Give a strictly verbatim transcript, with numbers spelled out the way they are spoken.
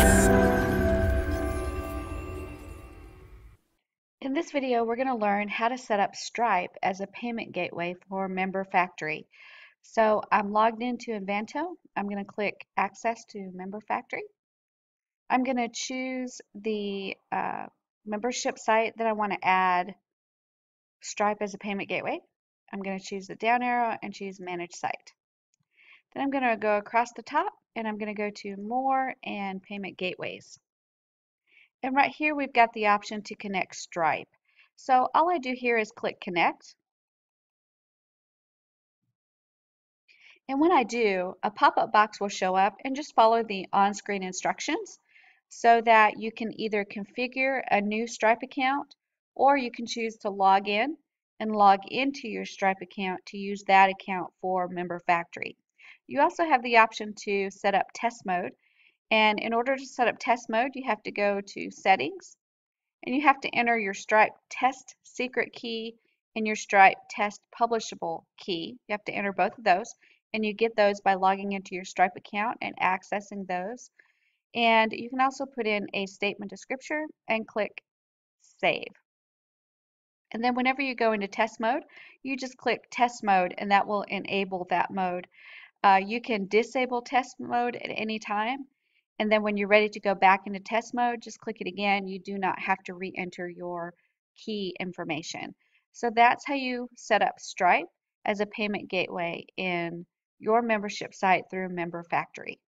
In this video, we're going to learn how to set up Stripe as a payment gateway for MemberFactory. So I'm logged into Invanto. I'm going to click Access to MemberFactory. I'm going to choose the uh, membership site that I want to add Stripe as a payment gateway. I'm going to choose the down arrow and choose Manage Site. Then I'm going to go across the top and I'm going to go to More and Payment Gateways. And right here we've got the option to connect Stripe. So all I do here is click Connect. And when I do, a pop-up box will show up, and just follow the on-screen instructions so that you can either configure a new Stripe account, or you can choose to log in and log into your Stripe account to use that account for MemberFactory. You also have the option to set up test mode, and in order to set up test mode, you have to go to Settings, and you have to enter your Stripe test secret key and your Stripe test publishable key. You have to enter both of those, and you get those by logging into your Stripe account and accessing those. And you can also put in a statement descriptor and click Save. And then whenever you go into test mode, you just click test mode, and that will enable that mode. Uh, you can disable test mode at any time, and then when you're ready to go back into test mode, just click it again. You do not have to re-enter your key information. So that's how you set up Stripe as a payment gateway in your membership site through MemberFactory.